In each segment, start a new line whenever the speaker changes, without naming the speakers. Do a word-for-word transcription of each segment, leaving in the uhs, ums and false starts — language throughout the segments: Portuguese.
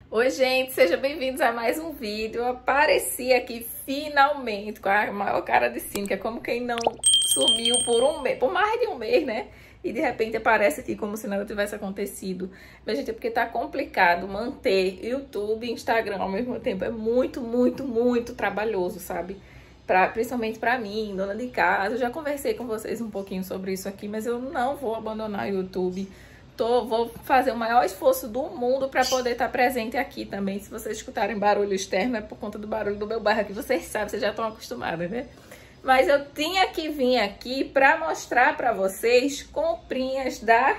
Oi, gente, sejam bem-vindos a mais um vídeo. Eu apareci aqui finalmente com a maior cara de cínica, como quem não sumiu por um mês, por mais de um mês, né? E de repente aparece aqui como se nada tivesse acontecido. Mas, gente, é porque tá complicado manter YouTube e Instagram ao mesmo tempo. É muito, muito, muito trabalhoso, sabe? Pra, principalmente pra mim, dona de casa. Eu já conversei com vocês um pouquinho sobre isso aqui, mas eu não vou abandonar o YouTube. Tô, vou fazer o maior esforço do mundo para poder estar presente aqui também. Se vocês escutarem barulho externo, é por conta do barulho do meu bairro aqui. Vocês sabem, vocês já estão acostumados, né? Mas eu tinha que vir aqui para mostrar para vocês comprinhas da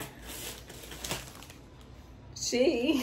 Shein.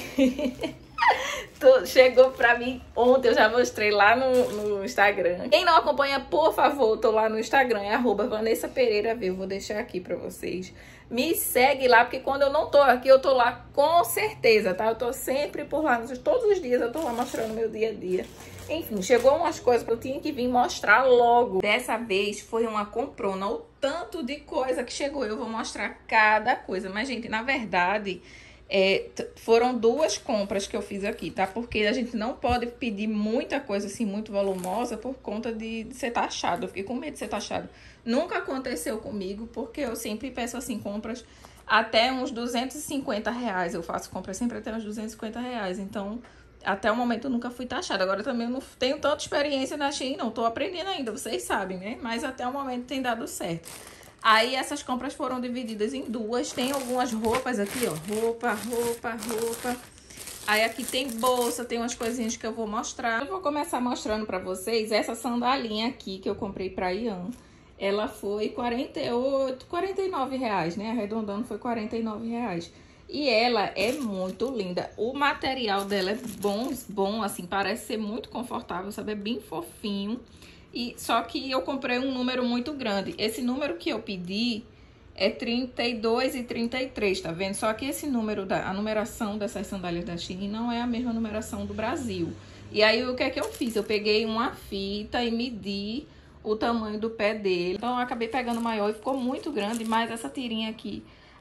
Chegou pra mim ontem, eu já mostrei lá no, no Instagram. Quem não acompanha, por favor, tô lá no Instagram, é arroba Vanessa Pereira V. Eu vou deixar aqui pra vocês. Me segue lá, porque quando eu não tô aqui, eu tô lá com certeza, tá? Eu tô sempre por lá, todos os dias eu tô lá mostrando meu dia a dia. Enfim, chegou umas coisas que eu tinha que vir mostrar logo. Dessa vez foi uma comprona, o tanto de coisa que chegou. Eu vou mostrar cada coisa. Mas, gente, na verdade... É, foram duas compras que eu fiz aqui, tá? Porque a gente não pode pedir muita coisa assim, muito volumosa, por conta de, de ser taxado. Eu fiquei com medo de ser taxado. Nunca aconteceu comigo, porque eu sempre peço assim, compras até uns duzentos e cinquenta reais. Eu faço compras sempre até uns duzentos e cinquenta reais. Então, até o momento eu nunca fui taxada. Agora também eu não tenho tanta experiência na Shein, não. Tô aprendendo ainda, vocês sabem, né? Mas até o momento tem dado certo. Aí essas compras foram divididas em duas. Tem algumas roupas aqui, ó. Roupa, roupa, roupa. Aí aqui tem bolsa, tem umas coisinhas que eu vou mostrar. Eu vou começar mostrando pra vocês essa sandalinha aqui que eu comprei pra Ian. Ela foi quarenta e oito, quarenta e nove reais, né? Arredondando foi quarenta e nove reais. E ela é muito linda. O material dela é bom, bom, assim, parece ser muito confortável, sabe? É bem fofinho. E, só que eu comprei um número muito grande. Esse número que eu pedi é trinta e dois e trinta e três, tá vendo? Só que esse número, da, a numeração dessas sandálias da Shein não é a mesma numeração do Brasil. E aí, o que é que eu fiz? Eu peguei uma fita e medi o tamanho do pé dele. Então, eu acabei pegando maior e ficou muito grande, mas essa tirinha aqui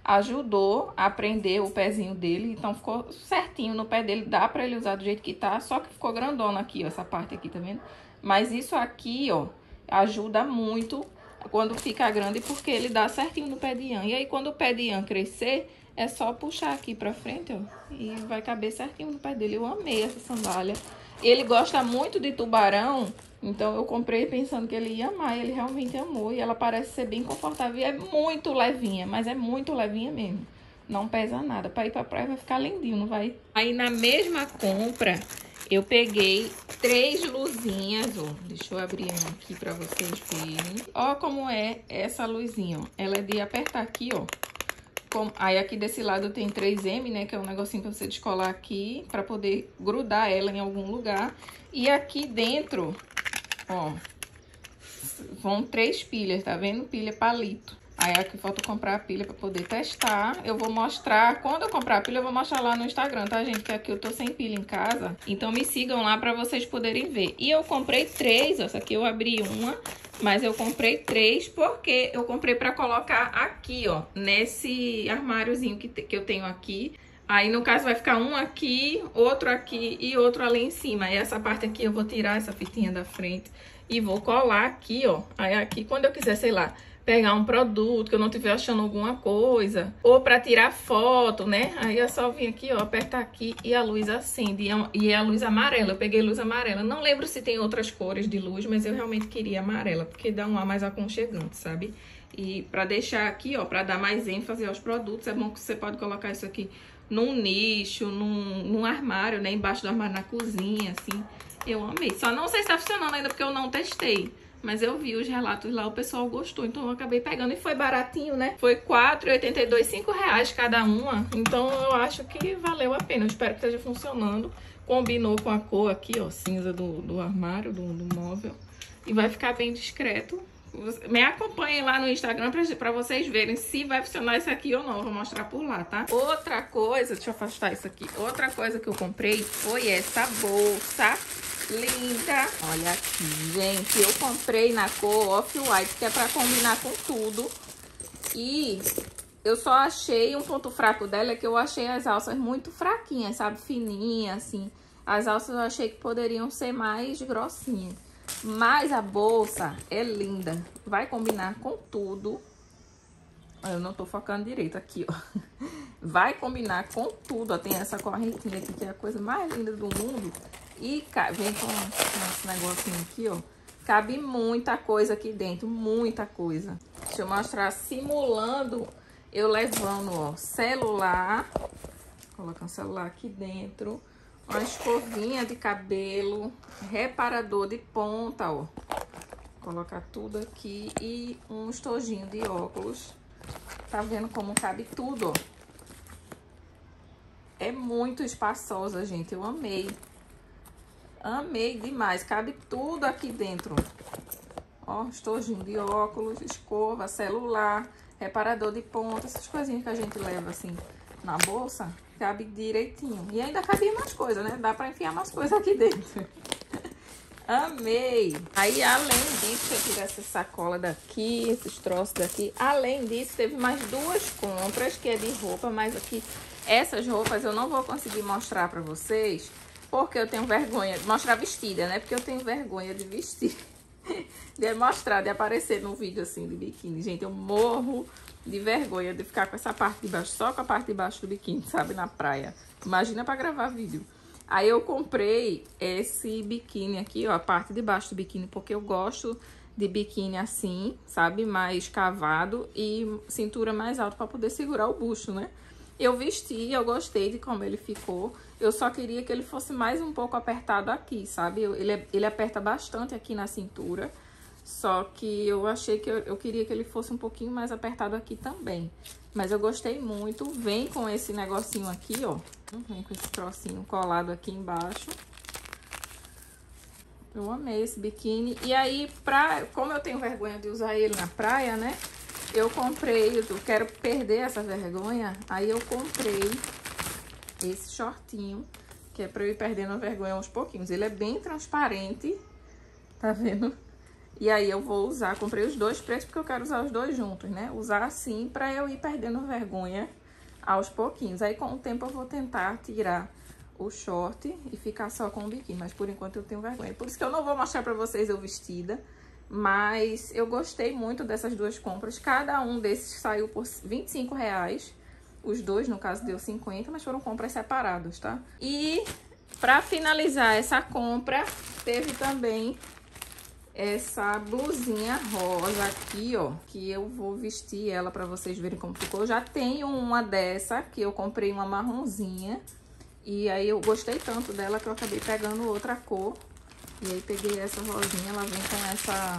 ajudou a prender o pezinho dele. Então, ficou certinho no pé dele. Dá pra ele usar do jeito que tá, só que ficou grandona aqui, ó, essa parte aqui, tá vendo? Mas isso aqui, ó, ajuda muito quando fica grande, porque ele dá certinho no pé de Ian. E aí, quando o pé de Ian crescer, é só puxar aqui pra frente, ó, e vai caber certinho no pé dele. Eu amei essa sandália. Ele gosta muito de tubarão, então eu comprei pensando que ele ia amar, e ele realmente amou. E ela parece ser bem confortável e é muito levinha, mas é muito levinha mesmo. Não pesa nada. Pra ir pra praia vai ficar lindinho, não vai? Aí, na mesma compra... eu peguei três luzinhas, ó. Deixa eu abrir aqui pra vocês verem. Ó como é essa luzinha, ó. Ela é de apertar aqui, ó. Com... Aí aqui desse lado tem três M, né? Que é um negocinho pra você descolar aqui, pra poder grudar ela em algum lugar. E aqui dentro, ó, vão três pilhas, tá vendo? Pilha palito. Aí aqui falta comprar a pilha pra poder testar. Eu vou mostrar, quando eu comprar a pilha, eu vou mostrar lá no Instagram, tá, gente? Que aqui eu tô sem pilha em casa. Então me sigam lá pra vocês poderem ver. E eu comprei três, essa aqui eu abri uma, mas eu comprei três porque eu comprei pra colocar aqui, ó, nesse armáriozinho que, que eu tenho aqui. Aí, no caso, vai ficar um aqui, outro aqui e outro ali em cima. E essa parte aqui eu vou tirar essa fitinha da frente e vou colar aqui, ó. Aí aqui, quando eu quiser, sei lá, pegar um produto que eu não estiver achando alguma coisa, ou para tirar foto, né? Aí é só vir aqui, ó, apertar aqui e a luz acende. E é a luz amarela, eu peguei luz amarela. Não lembro se tem outras cores de luz, mas eu realmente queria amarela, porque dá um ar mais aconchegante, sabe? E para deixar aqui, ó, para dar mais ênfase aos produtos, é bom que você pode colocar isso aqui num nicho, num, num armário, né? Embaixo do armário, na cozinha, assim. Eu amei. Só não sei se tá funcionando ainda, porque eu não testei. Mas eu vi os relatos lá, o pessoal gostou, então eu acabei pegando. E foi baratinho, né? Foi quatro reais e oitenta e dois centavos, cinco reais cada uma. Então eu acho que valeu a pena. Eu espero que esteja funcionando. Combinou com a cor aqui, ó, cinza do, do armário, do, do móvel. E vai ficar bem discreto. Me acompanhem lá no Instagram pra, pra vocês verem se vai funcionar isso aqui ou não. Eu vou mostrar por lá, tá? Outra coisa, deixa eu afastar isso aqui. Outra coisa que eu comprei foi essa bolsa linda. Olha aqui, gente. Eu comprei na cor Off-White, que é pra combinar com tudo. E Eu só achei, um ponto fraco dela é que eu achei as alças muito fraquinhas, sabe? Fininhas, assim. As alças eu achei que poderiam ser mais grossinhas. Mas a bolsa é linda. Vai combinar com tudo. Eu não tô focando direito aqui, ó. Vai combinar com tudo. Ó, tem essa correntinha aqui, que é a coisa mais linda do mundo. E vem com esse negocinho aqui, ó. Cabe muita coisa aqui dentro, muita coisa. Deixa eu mostrar simulando eu levando, ó, celular. Colocar um celular aqui dentro. Uma escovinha de cabelo, reparador de ponta, ó. Colocar tudo aqui e um estojinho de óculos. Tá vendo como cabe tudo, ó? É muito espaçosa, gente. Eu amei. Amei demais. Cabe tudo aqui dentro. Ó, estojinho de óculos, escova, celular, reparador de ponta, essas coisinhas que a gente leva assim na bolsa. Cabe direitinho. E ainda cabia mais coisa, né? Dá pra enfiar mais coisa aqui dentro. Amei! Aí, além disso, eu tirei essa sacola daqui, esses troços daqui. Além disso, teve mais duas compras, que é de roupa, mas aqui, essas roupas eu não vou conseguir mostrar pra vocês, porque eu tenho vergonha de mostrar vestida, né? Porque eu tenho vergonha de vestir, de mostrar, de aparecer num vídeo assim de biquíni. Gente, eu morro de vergonha de ficar com essa parte de baixo, só com a parte de baixo do biquíni, sabe? Na praia. Imagina pra gravar vídeo. Aí eu comprei esse biquíni aqui, ó, a parte de baixo do biquíni, porque eu gosto de biquíni assim, sabe? Mais cavado e cintura mais alta pra poder segurar o busto, né? Eu vesti, eu gostei de como ele ficou. Eu só queria que ele fosse mais um pouco apertado aqui, sabe? Eu, ele, ele aperta bastante aqui na cintura. Só que eu achei que eu, eu queria que ele fosse um pouquinho mais apertado aqui também. Mas eu gostei muito. Vem com esse negocinho aqui, ó. Vem com esse trocinho colado aqui embaixo. Eu amei esse biquíni. E aí, pra, como eu tenho vergonha de usar ele na praia, né? Eu comprei, eu quero perder essa vergonha. Aí eu comprei esse shortinho, que é pra eu ir perdendo a vergonha aos pouquinhos. Ele é bem transparente, tá vendo? E aí eu vou usar, comprei os dois pretos porque eu quero usar os dois juntos, né? Usar assim pra eu ir perdendo vergonha aos pouquinhos. Aí com o tempo eu vou tentar tirar o short e ficar só com o biquíni. Mas por enquanto eu tenho vergonha. Por isso que eu não vou mostrar pra vocês eu vestida. Mas eu gostei muito dessas duas compras. Cada um desses saiu por vinte e cinco reais. Os dois, no caso, deu cinquenta, mas foram compras separadas, tá? E pra finalizar essa compra, teve também essa blusinha rosa aqui, ó, que eu vou vestir ela pra vocês verem como ficou. Eu já tenho uma dessa, que eu comprei uma marronzinha, e aí eu gostei tanto dela que eu acabei pegando outra cor. E aí peguei essa rosinha, ela vem com essa,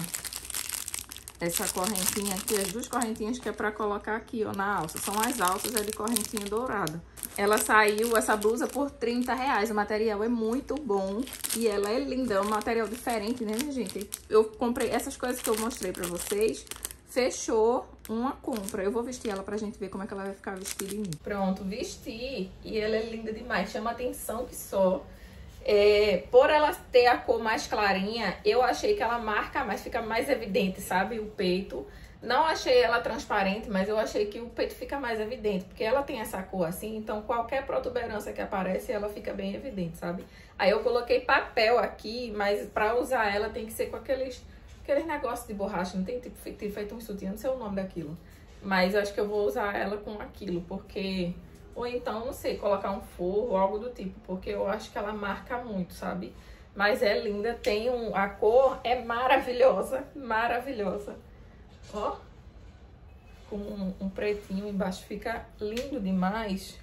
essa correntinha aqui, as duas correntinhas que é pra colocar aqui, ó, na alça. São as alças, é de correntinha dourada. Ela saiu, essa blusa, por trinta reais. O material é muito bom e ela é linda. É um material diferente, né, minha gente? Eu comprei essas coisas que eu mostrei pra vocês. Fechou uma compra. Eu vou vestir ela pra gente ver como é que ela vai ficar vestida em mim. Pronto, vesti. E ela é linda demais. Chama atenção que só. É, por ela ter a cor mais clarinha, eu achei que ela marca mais, fica mais evidente, sabe? O peito. Não achei ela transparente, mas eu achei que o peito fica mais evidente, porque ela tem essa cor assim, então qualquer protuberância que aparece, ela fica bem evidente, sabe? Aí eu coloquei papel aqui, mas pra usar ela tem que ser com aqueles, aqueles negócios de borracha, não tem tipo feito um sutiã, não sei o nome daquilo. Mas eu acho que eu vou usar ela com aquilo, porque... Ou então, não sei, colocar um forro ou algo do tipo, porque eu acho que ela marca muito, sabe? Mas é linda, tem um... A cor é maravilhosa, maravilhosa. Ó, com um, um pretinho embaixo, fica lindo demais.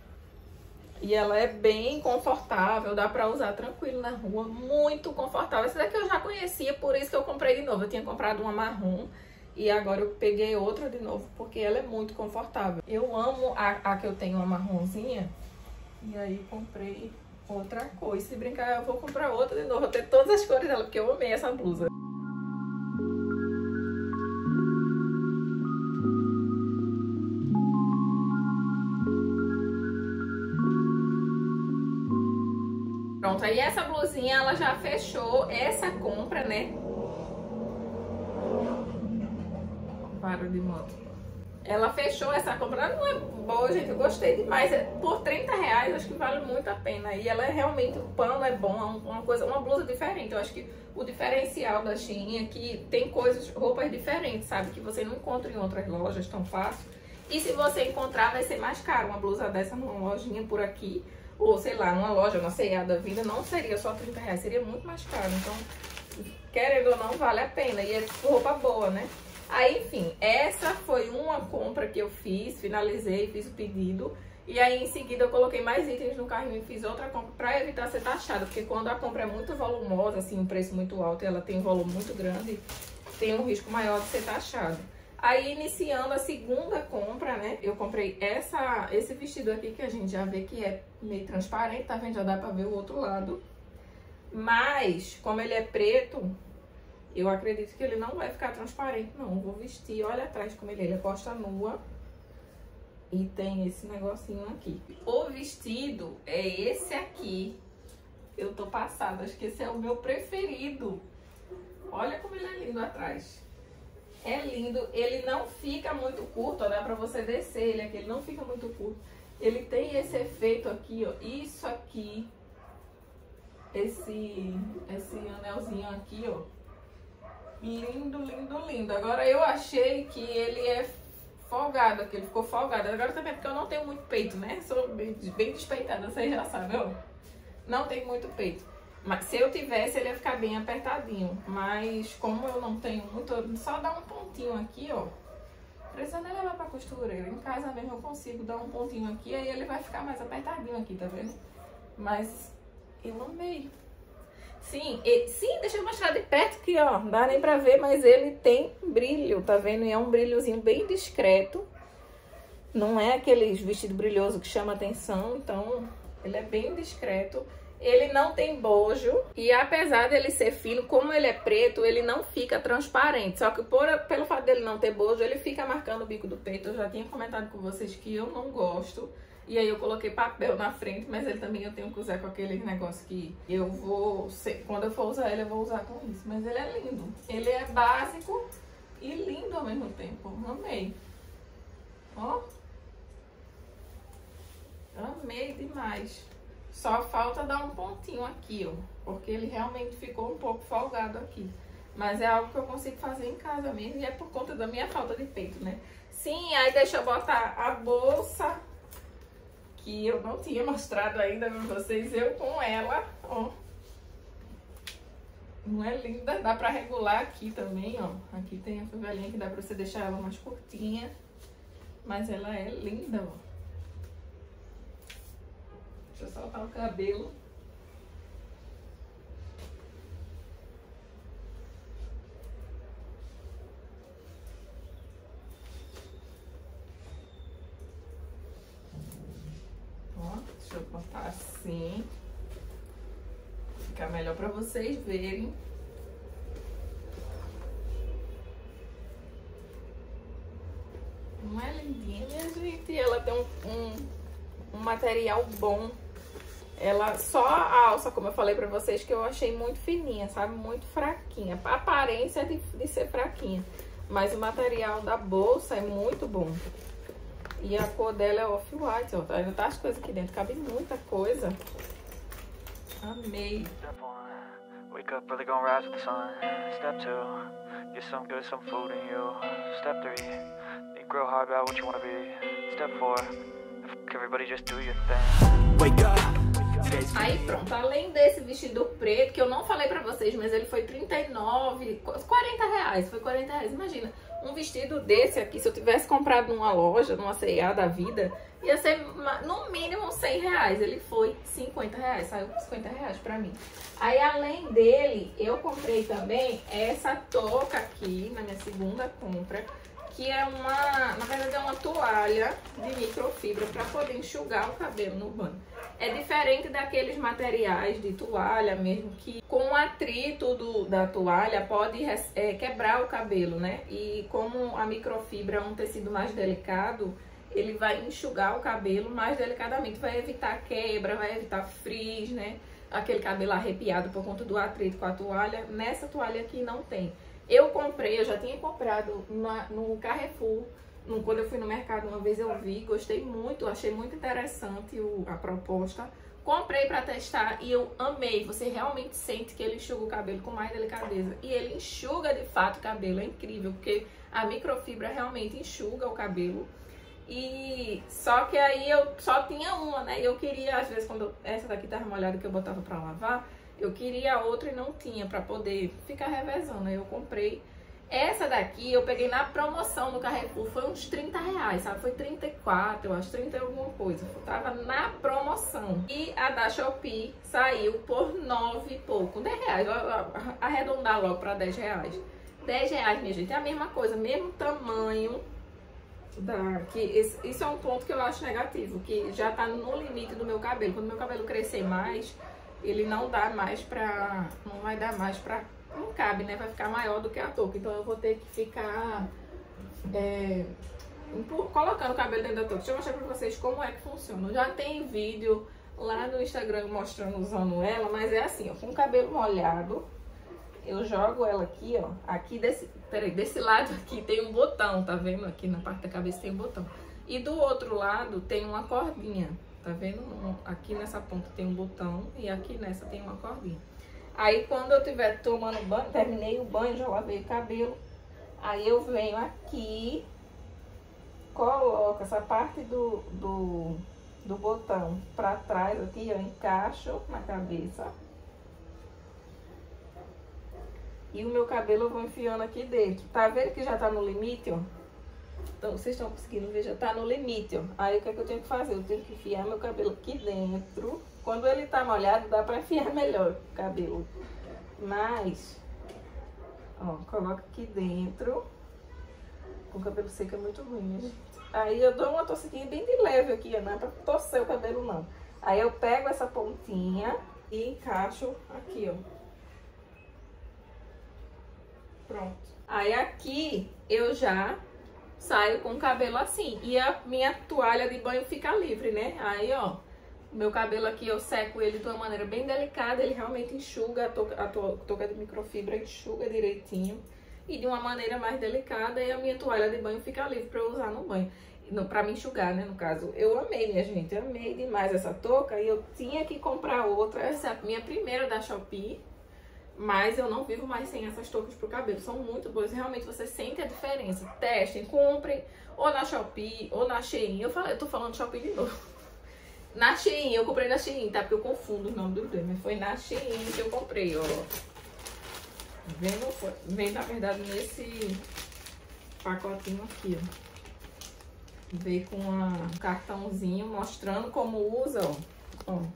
E ela é bem confortável, dá pra usar tranquilo na rua, muito confortável. Essa daqui eu já conhecia, por isso que eu comprei de novo. Eu tinha comprado uma marrom e agora eu peguei outra de novo, porque ela é muito confortável. Eu amo a, a que eu tenho, uma marronzinha, e aí comprei outra cor. E se brincar, eu vou comprar outra de novo, vou ter todas as cores dela, porque eu amei essa blusa. Pronto, aí essa blusinha, ela já fechou essa compra, né? Para de moto. Ela fechou essa compra. Ela não é boa, gente. Eu gostei demais. Por trinta reais, acho que vale muito a pena. E ela é realmente, o pano é bom, é uma coisa, uma blusa diferente. Eu acho que o diferencial da Shein é que tem coisas, roupas diferentes, sabe? Que você não encontra em outras lojas tão fácil. E se você encontrar, vai ser mais caro. Uma blusa dessa numa lojinha por aqui, ou sei lá, numa loja, uma C e A da vida, não seria só trinta reais, seria muito mais caro. Então, querendo ou não, vale a pena. E é roupa boa, né? Aí, enfim, essa foi uma compra que eu fiz, finalizei, fiz o pedido. E aí, em seguida, eu coloquei mais itens no carrinho e fiz outra compra pra evitar ser taxada. Porque quando a compra é muito volumosa, assim, um preço muito alto e ela tem um volume muito grande, tem um risco maior de ser taxado. Aí, iniciando a segunda compra, né, eu comprei essa, esse vestido aqui, que a gente já vê que é meio transparente, tá vendo? Já dá pra ver o outro lado. Mas, como ele é preto, eu acredito que ele não vai ficar transparente, não. Vou vestir, olha atrás como ele é. Ele é costa nua e tem esse negocinho aqui. O vestido é esse aqui. Eu tô passada, acho que esse é o meu preferido. Olha como ele é lindo atrás. É lindo, ele não fica muito curto, ó, dá pra você descer ele aqui, ele não fica muito curto. Ele tem esse efeito aqui, ó, isso aqui, esse, esse anelzinho aqui, ó. Lindo, lindo, lindo. Agora eu achei que ele é folgado aqui, ele ficou folgado. Agora também é porque eu não tenho muito peito, né? Sou bem, bem despeitada, vocês já sabem, ó. Não tenho muito peito. Mas se eu tivesse, ele ia ficar bem apertadinho. Mas como eu não tenho muito, só dá um pontinho aqui, ó. Precisa nem levar pra costureira. Em casa mesmo eu consigo dar um pontinho aqui, aí ele vai ficar mais apertadinho aqui, tá vendo? Mas eu amei. Sim, e, sim, deixa eu mostrar de perto aqui, ó. Não dá nem pra ver, mas ele tem brilho, tá vendo? E é um brilhozinho bem discreto. Não é aqueles vestido brilhoso que chama atenção, então ele é bem discreto. Ele não tem bojo e apesar dele ser fino, como ele é preto, ele não fica transparente. Só que por, pelo fato dele não ter bojo, ele fica marcando o bico do peito. Eu já tinha comentado com vocês que eu não gosto. E aí eu coloquei papel na frente, mas ele também eu tenho que usar com aquele negócio que eu vou... Quando eu for usar ele, eu vou usar com isso. Mas ele é lindo. Ele é básico e lindo ao mesmo tempo. Amei. Ó. Amei demais. Só falta dar um pontinho aqui, ó. Porque ele realmente ficou um pouco folgado aqui. Mas é algo que eu consigo fazer em casa mesmo. E é por conta da minha falta de peito, né? Sim, aí deixa eu botar a bolsa, que eu não tinha mostrado ainda pra vocês. Eu com ela, ó. Não é linda? Dá pra regular aqui também, ó. Aqui tem a fivelinha que dá pra você deixar ela mais curtinha. Mas ela é linda, ó. Deixa eu soltar o cabelo. Ó, deixa eu botar assim. Ficar melhor pra vocês verem. Não é lindinha, minha gente? Ela tem um, um, um material bom. Ela, só a alça, como eu falei pra vocês, que eu achei muito fininha, sabe? Muito fraquinha. A aparência é de, de ser fraquinha. Mas o material da bolsa é muito bom. E a cor dela é off-white, ó. Ainda tá as coisas aqui dentro. Cabe muita coisa. Amei.
Step one, wake up early, gonna rise with the sun. Step two, get some good, some food in you. Step three, think real hard about what you wanna be. Step four, fuck everybody, just do your thing. Wake up.
Aí pronto, além desse vestido preto, que eu não falei pra vocês, mas ele foi trinta e nove, quarenta reais, foi quarenta reais, imagina. Um vestido desse aqui, se eu tivesse comprado numa loja, numa C e A da vida, ia ser no mínimo cem reais. Ele foi cinquenta reais, saiu por cinquenta reais pra mim. Aí além dele, eu comprei também essa touca aqui, na minha segunda compra, que é uma, na verdade é uma toalha de microfibra para poder enxugar o cabelo no banho. É diferente daqueles materiais de toalha mesmo, que com o atrito do, da toalha pode é, quebrar o cabelo, né? E como a microfibra é um tecido mais delicado, ele vai enxugar o cabelo mais delicadamente, vai evitar quebra, vai evitar frizz, né? Aquele cabelo arrepiado por conta do atrito com a toalha. Nessa toalha aqui não tem. Eu comprei, eu já tinha comprado na, no Carrefour, no, quando eu fui no mercado uma vez eu vi, gostei muito, achei muito interessante o, a proposta. Comprei pra testar e eu amei. Você realmente sente que ele enxuga o cabelo com mais delicadeza. E ele enxuga de fato o cabelo, é incrível, porque a microfibra realmente enxuga o cabelo. E só que aí eu só tinha uma, né? Eu queria, às vezes, quando eu, essa daqui tava molhada que eu botava pra lavar, eu queria outra e não tinha pra poder ficar revezando. Aí eu comprei. Essa daqui eu peguei na promoção no Carrefour, foi uns trinta reais, sabe? Foi trinta e quatro, eu acho, trinta e alguma coisa. Tava na promoção. E a da Shopee saiu por nove e pouco, dez reais. Eu, eu, arredondar logo pra dez reais. dez reais, minha gente, é a mesma coisa, mesmo tamanho. Da, que esse, isso é um ponto que eu acho negativo, que já tá no limite do meu cabelo. Quando meu cabelo crescer mais, ele não dá mais pra... Não vai dar mais pra... Não cabe, né? Vai ficar maior do que a touca. Então eu vou ter que ficar é, colocando o cabelo dentro da touca. Deixa eu mostrar pra vocês como é que funciona. Já tem vídeo lá no Instagram mostrando usando ela, mas é assim, ó, com o cabelo molhado, eu jogo ela aqui, ó. Aqui desse, peraí, desse lado aqui tem um botão, tá vendo? Aqui na parte da cabeça tem um botão. E do outro lado tem uma cordinha, tá vendo? Aqui nessa ponta tem um botão e aqui nessa tem uma cordinha. Aí quando eu estiver tomando banho, terminei o banho, já lavei o cabelo, aí eu venho aqui, coloco essa parte do, do, do botão pra trás aqui, ó, encaixo na cabeça. E o meu cabelo eu vou enfiando aqui dentro. Tá vendo que já tá no limite, ó? Então, vocês estão conseguindo ver, já tá no limite, ó. Aí o que é que eu tenho que fazer? Eu tenho que enfiar meu cabelo aqui dentro. Quando ele tá molhado, dá pra enfiar melhor o cabelo. Mas, ó, coloca aqui dentro. Com o cabelo seco é muito ruim, né, gente? Aí eu dou uma torcidinha bem de leve aqui, ó. Não é pra torcer o cabelo, não. Aí eu pego essa pontinha e encaixo aqui, ó. Pronto. Aí aqui eu já saio com o cabelo assim. E a minha toalha de banho fica livre, né? Aí, ó, meu cabelo aqui eu seco ele de uma maneira bem delicada. Ele realmente enxuga, a touca, a touca de microfibra enxuga direitinho. E de uma maneira mais delicada. E a minha toalha de banho fica livre pra eu usar no banho. No, pra me enxugar, né, no caso. Eu amei, minha gente. Eu amei demais essa touca. E eu tinha que comprar outra. Essa é a minha primeira da Shopee. Mas eu não vivo mais sem essas toucas pro cabelo. São muito boas. Realmente você sente a diferença. Testem, comprem. Ou na Shopee, ou na Shein. Eu, falei, eu tô falando Shopee de novo. Na Shein, eu comprei na Shein, tá? Porque eu confundo os nomes dos dois. Mas foi na Shein que eu comprei, ó. Vem, no, vem na verdade, nesse pacotinho aqui, ó. Veio com um cartãozinho mostrando como usa, ó. Ó.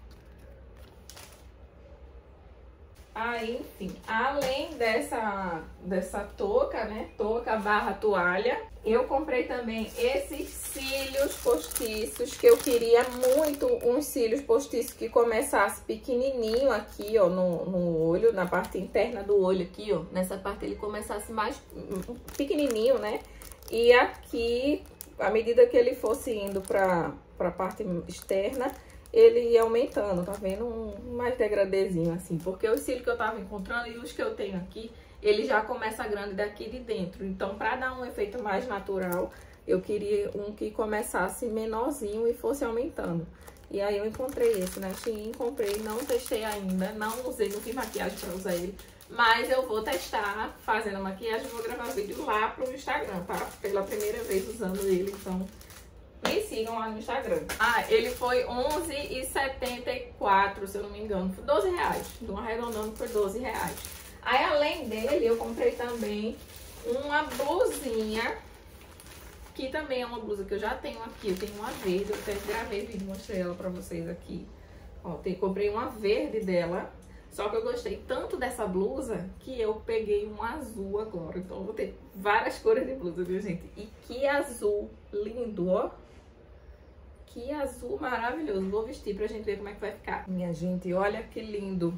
Aí, enfim, além dessa, dessa touca, né, touca barra toalha, eu comprei também esses cílios postiços, que eu queria muito uns cílios postiços que começasse pequenininho aqui, ó, no, no olho, na parte interna do olho aqui, ó, nessa parte ele começasse mais pequenininho, né, e aqui, à medida que ele fosse indo pra, pra parte externa, ele ia aumentando, tá vendo? Um mais degradezinho assim, porque os cílios que eu tava encontrando e os que eu tenho aqui, ele já começa grande daqui de dentro. Então, pra dar um efeito mais natural, eu queria um que começasse menorzinho e fosse aumentando. E aí eu encontrei esse, né? Shein, comprei, não testei ainda, não usei, não fiz maquiagem pra usar ele. Mas eu vou testar fazendo a maquiagem, vou gravar vídeo lá pro Instagram, tá? Pela primeira vez usando ele, então... Me sigam lá no Instagram. Ah, ele foi onze reais e setenta e quatro centavos, se eu não me engano. Foi doze reais. Estou arredondando por doze reais. Aí, além dele, eu comprei também uma blusinha. Que também é uma blusa que eu já tenho aqui. Eu tenho uma verde. Eu até gravei vídeo, mostrei ela pra vocês aqui. Ó, tem, comprei uma verde dela. Só que eu gostei tanto dessa blusa que eu peguei um azul agora. Então, eu vou ter várias cores de blusa, viu, gente? E que azul lindo, ó. Que azul maravilhoso. Vou vestir pra gente ver como é que vai ficar. Minha gente, olha que lindo.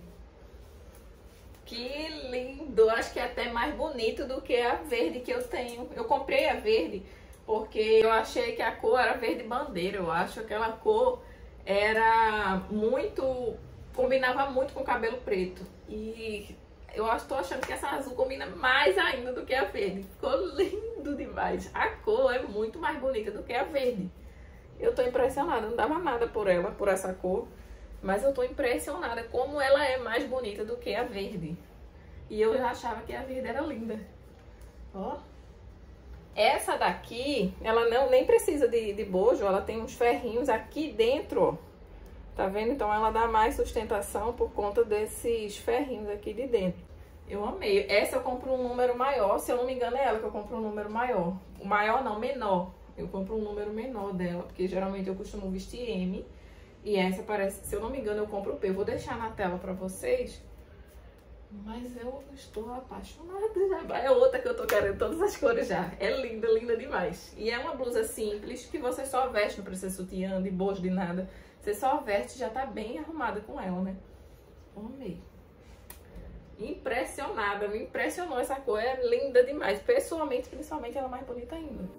Que lindo. Acho que é até mais bonito do que a verde que eu tenho. Eu comprei a verde porque eu achei que a cor era verde bandeira. Eu acho que aquela cor era muito... Combinava muito com o cabelo preto. E Eu tô achando que essa azul combina mais ainda do que a verde. Ficou lindo demais. A cor é muito mais bonita do que a verde. Eu tô impressionada, não dava nada por ela, por essa cor. Mas eu tô impressionada como ela é mais bonita do que a verde. E eu já achava que a verde era linda. Ó. Essa daqui, ela não, nem precisa de, de bojo, ela tem uns ferrinhos aqui dentro, ó. Tá vendo? Então ela dá mais sustentação por conta desses ferrinhos aqui de dentro. Eu amei. Essa eu compro um número maior, se eu não me engano é ela que eu compro um número maior. O maior não, menor. Eu compro um número menor dela, porque geralmente eu costumo vestir M. E essa parece, se eu não me engano, eu compro o P. Eu vou deixar na tela pra vocês. Mas eu estou apaixonada já. É outra que eu tô querendo, todas as cores já. É linda, linda demais. E é uma blusa simples, que você só veste, não precisa sutiã, de bojo, de nada. Você só veste e já tá bem arrumada com ela, né? Amei. Impressionada, me impressionou essa cor. É linda demais. Pessoalmente, principalmente, ela é mais bonita ainda.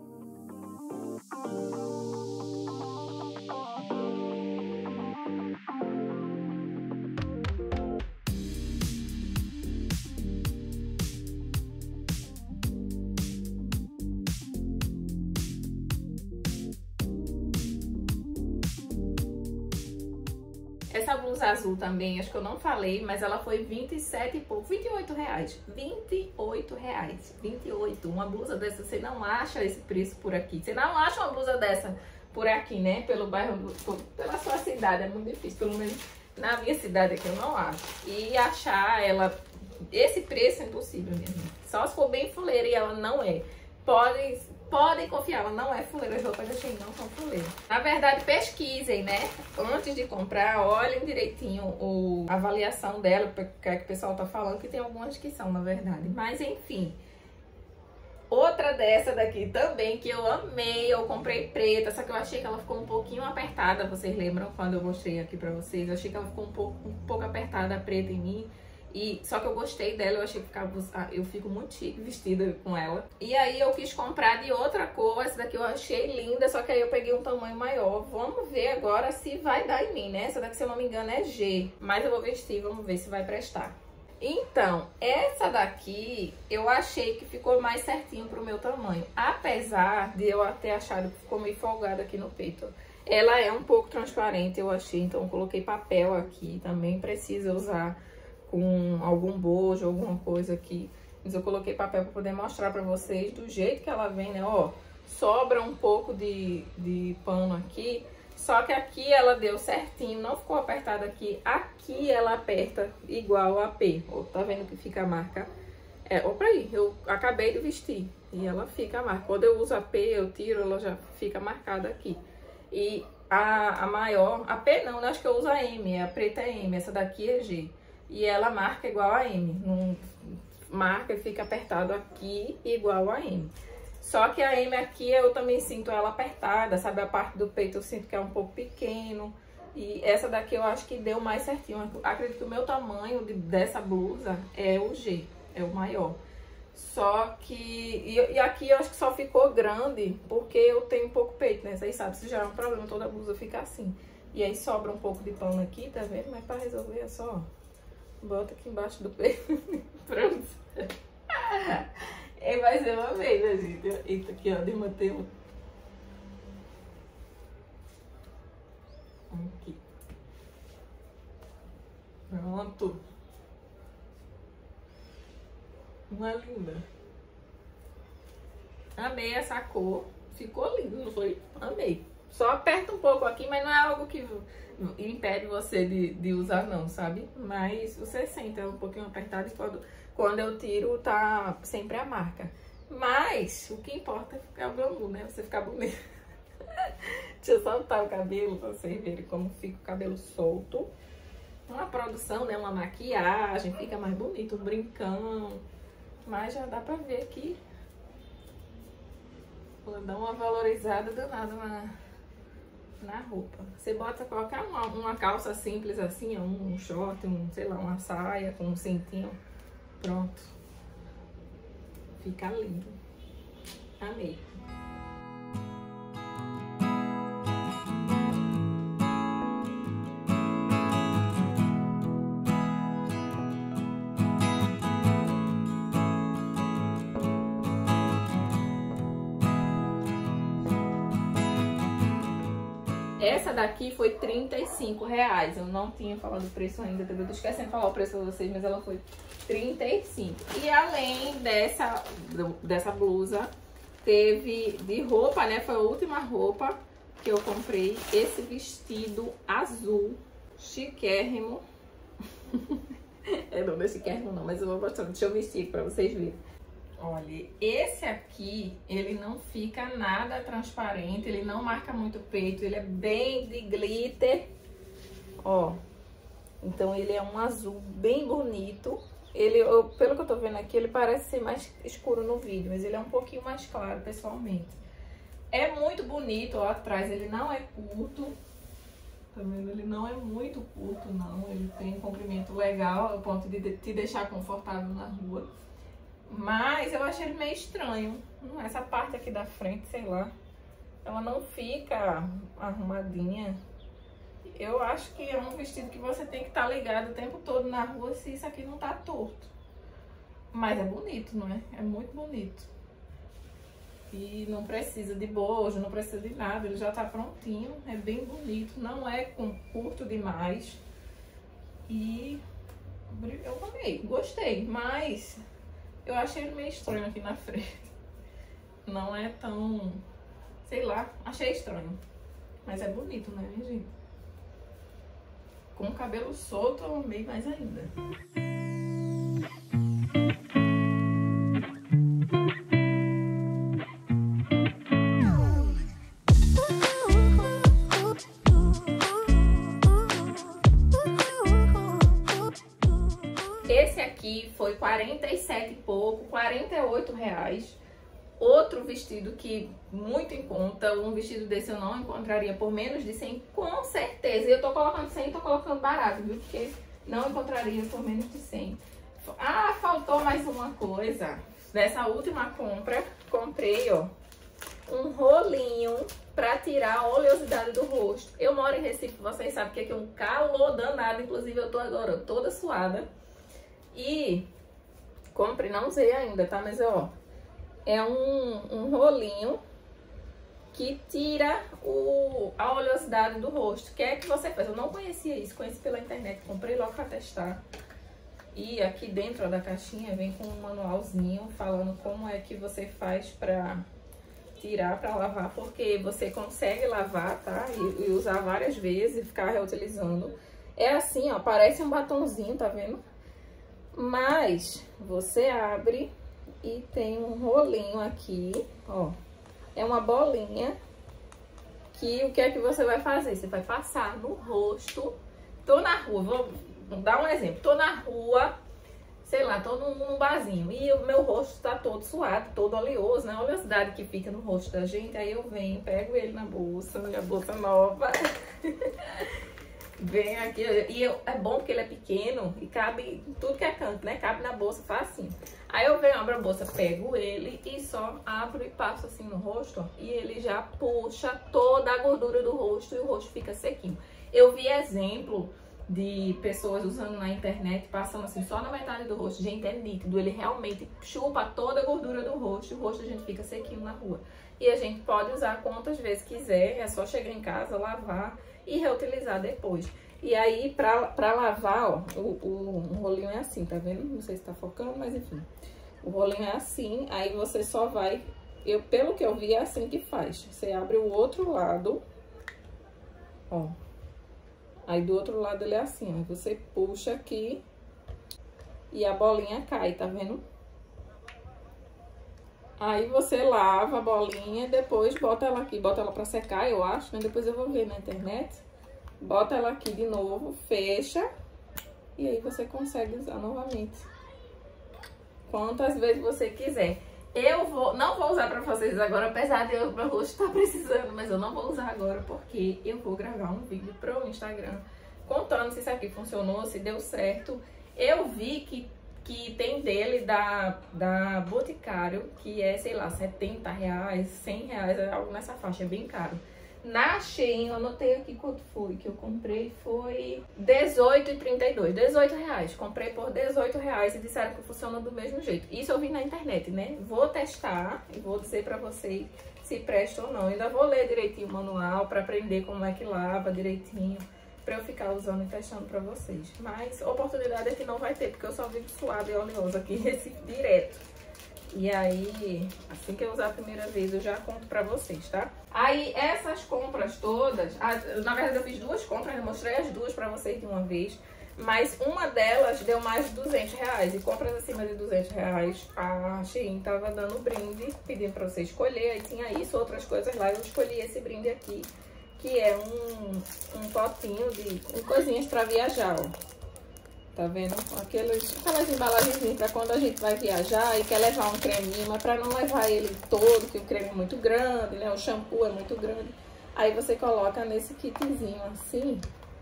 Essa blusa azul também, acho que eu não falei, mas ela foi vinte e sete e pouco, vinte e oito reais. vinte e oito reais, vinte e oito. Uma blusa dessa, você não acha esse preço por aqui. Você não acha uma blusa dessa por aqui, né? Pelo bairro, pela sua cidade, é muito difícil. Pelo menos na minha cidade aqui eu não acho. E achar ela, esse preço é impossível mesmo. Só se for bem fuleira e ela não é. Podem... Podem confiar, ela não é fuleira, as roupas da Shein não são fuleira. Na verdade, pesquisem, né? Antes de comprar, olhem direitinho o, a avaliação dela, o que é que o pessoal tá falando, que tem algumas que são, na verdade. Mas, enfim. Outra dessa daqui também, que eu amei, eu comprei preta, só que eu achei que ela ficou um pouquinho apertada, vocês lembram quando eu mostrei aqui pra vocês? Eu achei que ela ficou um pouco, um pouco apertada, a preta em mim. E, só que eu gostei dela, eu achei que ficava, eu fico muito chique vestida com ela. E aí eu quis comprar de outra cor, essa daqui eu achei linda, só que aí eu peguei um tamanho maior. Vamos ver agora se vai dar em mim, né? Essa daqui, se eu não me engano, é G. Mas eu vou vestir, vamos ver se vai prestar. Então, essa daqui eu achei que ficou mais certinho pro meu tamanho. Apesar de eu ter achado que ficou meio folgada aqui no peito. Ela é um pouco transparente, eu achei, então eu coloquei papel aqui. Também precisa usar com algum bojo, alguma coisa aqui. Mas eu coloquei papel para poder mostrar para vocês do jeito que ela vem, né? Ó, sobra um pouco de, de pano aqui. Só que aqui ela deu certinho, não ficou apertada aqui. Aqui ela aperta igual a P. Ó, tá vendo que fica a marca? É, ó, pra aí, eu acabei de vestir. E ela fica a marca. Quando eu uso a P, eu tiro, ela já fica marcada aqui. E a, a maior, a P não, né? Acho que eu uso a M, a preta é M, essa daqui é G. E ela marca igual a M, não marca e fica apertado aqui igual a M. Só que a M aqui eu também sinto ela apertada, sabe? A parte do peito eu sinto que é um pouco pequeno. E essa daqui eu acho que deu mais certinho. Eu acredito que o meu tamanho de, dessa blusa é o G, é o maior. Só que... E, e aqui eu acho que só ficou grande porque eu tenho pouco peito, né? Vocês sabem, isso já é um problema, toda blusa fica assim. E aí sobra um pouco de pano aqui, tá vendo? Mas pra resolver é só... Bota aqui embaixo do peito. Pronto. E vai ser uma vez, né, gente? Eita, aqui, ó, dermatei. Aqui. Pronto. Uma linda. Amei essa cor. Ficou lindo, não foi? Amei. Só aperta um pouco aqui, mas não é algo que impede você de, de usar não, sabe? Mas você sente ela um pouquinho apertada e quando, quando eu tiro tá sempre a marca. Mas o que importa é o glamour, né? Você ficar bonito. Deixa eu soltar o cabelo pra vocês verem como fica o cabelo solto. Uma produção, né? Uma maquiagem, fica mais bonito, um brincão. Mas já dá pra ver que ela dá uma valorizada danada na... na roupa. Você bota qualquer uma, uma calça simples assim, um short, um, sei lá, uma saia com um cintinho. Pronto. Fica lindo. Amei. Essa daqui foi trinta e cinco reais. Eu não tinha falado o preço ainda, eu tô esquecendo de falar o preço pra vocês, mas ela foi trinta e cinco. E além dessa, dessa blusa, teve de roupa, né? Foi a última roupa que eu comprei. Esse vestido azul, chiquérrimo. É, não, não é chiquérrimo não, mas eu vou mostrar. Deixa eu vestir aqui pra vocês verem. Olha, esse aqui, ele não fica nada transparente, ele não marca muito o peito, ele é bem de glitter, ó. Então ele é um azul bem bonito. Ele, eu, pelo que eu tô vendo aqui, ele parece ser mais escuro no vídeo, mas ele é um pouquinho mais claro pessoalmente. É muito bonito, ó, atrás ele não é curto, tá vendo? Ele não é muito curto não, ele tem um comprimento legal, ao ponto de te deixar confortável na rua. Mas eu achei ele meio estranho. Essa parte aqui da frente, sei lá, ela não fica arrumadinha. Eu acho que é um vestido que você tem que estar ligado o tempo todo na rua se isso aqui não tá torto. Mas é bonito, não é? É muito bonito. E não precisa de bojo, não precisa de nada. Ele já tá prontinho, é bem bonito. Não é com curto demais. E eu amei, gostei, mas eu achei ele meio estranho aqui na frente. Não é tão, sei lá, achei estranho. Mas é bonito, né, minha gente? Com o cabelo solto, eu amei mais ainda. Esse aqui foi quarenta e sete e pouco, quarenta e oito reais. Outro vestido que muito em conta, um vestido desse eu não encontraria por menos de cem, com certeza. E eu tô colocando cem, tô colocando barato, viu? Porque não encontraria por menos de cem. Ah, faltou mais uma coisa. Nessa última compra, comprei, ó, um rolinho pra tirar a oleosidade do rosto. Eu moro em Recife, vocês sabem que aqui é um calor danado. Inclusive eu tô agora toda suada. E comprei, não usei ainda, tá? Mas, ó, é um, um rolinho que tira o, a oleosidade do rosto. O que é que você faz? Eu não conhecia isso, conheci pela internet, comprei logo pra testar. E aqui dentro, ó, da caixinha vem com um manualzinho falando como é que você faz pra tirar, pra lavar. Porque você consegue lavar, tá? E, e usar várias vezes e ficar reutilizando. É assim, ó, parece um batonzinho, tá vendo? Mas você abre e tem um rolinho aqui, ó. É uma bolinha que o que é que você vai fazer? Você vai passar no rosto. Tô na rua, vou dar um exemplo. Tô na rua, sei lá, tô num, num barzinho e o meu rosto tá todo suado, todo oleoso, né? A oleosidade que fica no rosto da gente. Aí eu venho, pego ele na bolsa, minha bolsa nova. Vem aqui, e eu, é bom porque ele é pequeno e cabe em tudo que é canto, né? Cabe na bolsa facinho. Aí eu venho, abro a bolsa, pego ele e só abro e passo assim no rosto, ó, e ele já puxa toda a gordura do rosto e o rosto fica sequinho. Eu vi exemplo de pessoas usando na internet, passando assim só na metade do rosto. Gente, é nítido, ele realmente chupa toda a gordura do rosto e o rosto a gente fica sequinho na rua. E a gente pode usar quantas vezes quiser, é só chegar em casa, lavar e reutilizar depois. E aí, pra, pra lavar, ó, o, o, o rolinho é assim, tá vendo? Não sei se tá focando, mas enfim. O rolinho é assim, aí você só vai... Eu, pelo que eu vi, é assim que faz. Você abre o outro lado, ó. Aí do outro lado ele é assim, ó. Você puxa aqui e a bolinha cai, tá vendo? Aí você lava a bolinha, depois bota ela aqui, bota ela pra secar, eu acho, né? Depois eu vou ver na internet. Bota ela aqui de novo, fecha, e aí você consegue usar novamente. Quantas vezes você quiser. Eu vou, não vou usar pra vocês agora, apesar de o meu rosto estar precisando, mas eu não vou usar agora porque eu vou gravar um vídeo pro Instagram contando se isso aqui funcionou, se deu certo. Eu vi que que tem dele da, da Boticário, que é, sei lá, setenta reais, cem reais, é algo nessa faixa, é bem caro. Na Shein, eu anotei aqui quanto foi, que eu comprei, foi dezoito reais e trinta e dois centavos, dezoito reais. Comprei por dezoito reais e disseram que funciona do mesmo jeito. Isso eu vi na internet, né? Vou testar e vou dizer pra vocês se presta ou não. Eu ainda vou ler direitinho o manual para aprender como é que lava direitinho, para eu ficar usando e testando para vocês. Mas oportunidade é que não vai ter, porque eu só vivo suave e oleosa aqui em Recife direto. E aí, assim que eu usar a primeira vez, eu já conto pra vocês, tá? Aí, essas compras todas, na verdade eu fiz duas compras, eu mostrei as duas pra vocês de uma vez, mas uma delas deu mais de duzentos reais, e compras acima de duzentos reais, a Shein tava dando brinde, pedindo pra você escolher, aí tinha isso, outras coisas lá, eu escolhi esse brinde aqui, que é um, um potinho de com coisinhas pra viajar, ó. Tá vendo? Aquelas, aquelas embalagens pra quando a gente vai viajar e quer levar um creminho, mas pra não levar ele todo, que o creme é muito grande, né? O shampoo é muito grande. Aí você coloca nesse kitzinho assim,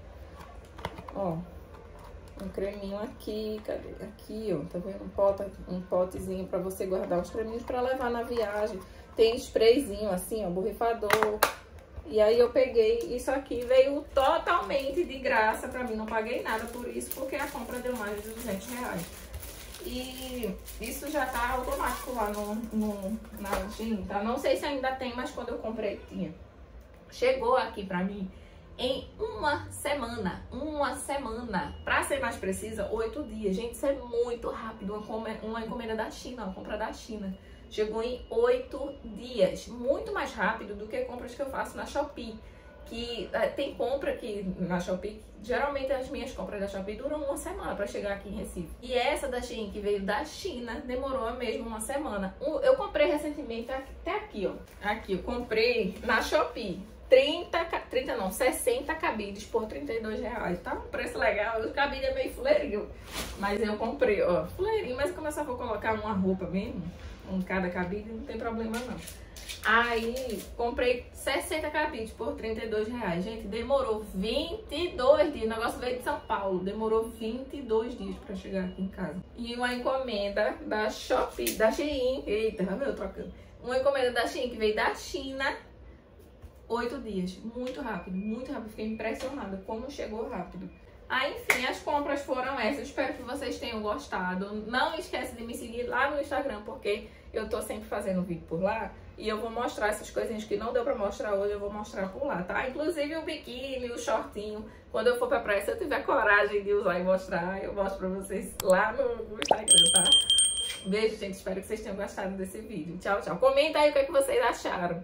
ó, um creminho aqui, cadê? Aqui, ó, tá vendo? Um, pote, um potezinho pra você guardar os creminhos pra levar na viagem. Tem sprayzinho assim, ó, borrifador. E aí eu peguei isso aqui, veio totalmente de graça pra mim, não paguei nada por isso, porque a compra deu mais de duzentos reais. E isso já tá automático lá no, no, na Shein, tá? Não sei se ainda tem, mas quando eu comprei tinha. Chegou aqui pra mim em uma semana, uma semana. Pra ser mais precisa, oito dias. Gente, isso é muito rápido, uma, uma encomenda da China, uma compra da China. Chegou em oito dias, muito mais rápido do que compras que eu faço na Shopee. Que uh, tem compra que na Shopee, geralmente as minhas compras da Shopee duram uma semana para chegar aqui em Recife. E essa da Shein, que veio da China, demorou a mesma uma semana. Eu comprei recentemente, até aqui, ó. Aqui, eu comprei na Shopee. trinta, trinta não, sessenta cabides por trinta e dois reais. Tá um preço legal. O cabide é meio fuleirinho, mas eu comprei, ó, fuleirinho. Mas como eu só vou colocar uma roupa mesmo, em cada cabide, não tem problema não. Aí, comprei sessenta cabides por trinta e dois reais. Gente, demorou vinte e dois dias. O negócio veio de São Paulo. Demorou vinte e dois dias pra chegar aqui em casa. E uma encomenda da Shopee, da Shein. Eita, meu, trocando. Uma encomenda da Shein que veio da China. Oito dias. Muito rápido, muito rápido. Fiquei impressionada como chegou rápido. Aí, enfim, as compras foram essas. Espero que vocês tenham gostado. Não esquece de me seguir lá no Instagram, porque eu tô sempre fazendo vídeo por lá. E eu vou mostrar essas coisinhas que não deu pra mostrar hoje, eu vou mostrar por lá, tá? Inclusive o biquíni, o shortinho. Quando eu for pra praia, se eu tiver coragem de usar e mostrar, eu mostro pra vocês lá no, no Instagram, tá? Beijo, gente. Espero que vocês tenham gostado desse vídeo. Tchau, tchau. Comenta aí o que, é que vocês acharam.